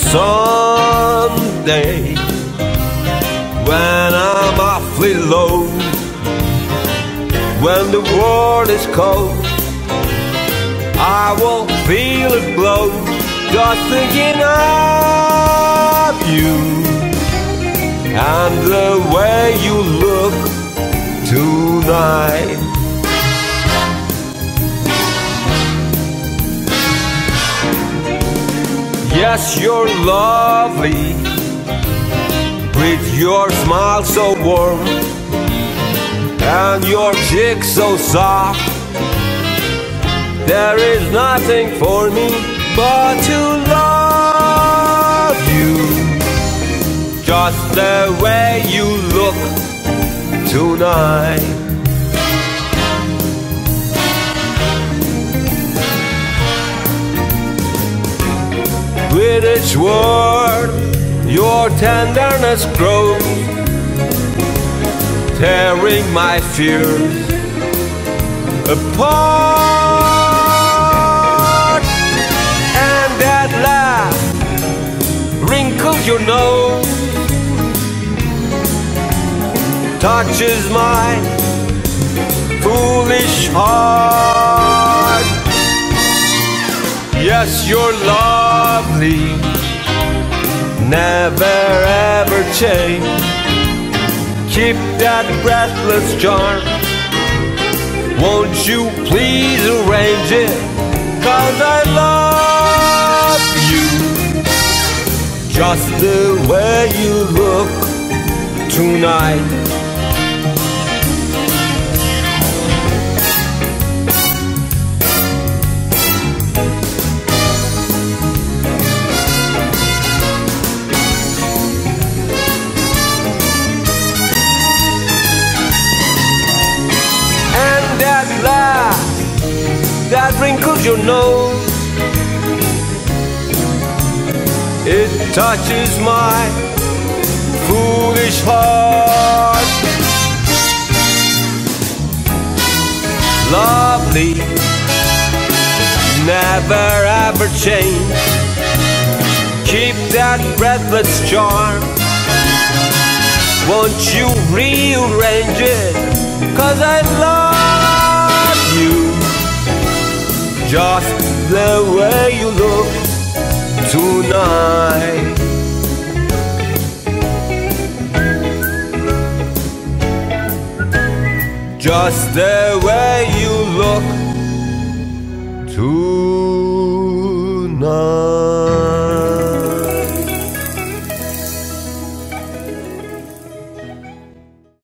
someday when I'm awfully low, when the world is cold, I will feel it glow, just thinking of you and the way you look tonight. Yes, you're lovely, with your smile so warm and your cheeks so soft. There is nothing for me but to love you, just the way you look tonight. With each word, your tenderness grows, tearing my fears apart. And that laugh wrinkles your nose, touches my foolish heart. Yes, you're lovely, never ever change. Keep that breathless charm, won't you please arrange it? 'Cause I love you, just the way you look tonight. That wrinkles your nose, it touches my foolish heart. Lovely, never ever change. Keep that breathless charm, won't you rearrange it? 'Cause I love you, just the way you look tonight. Just the way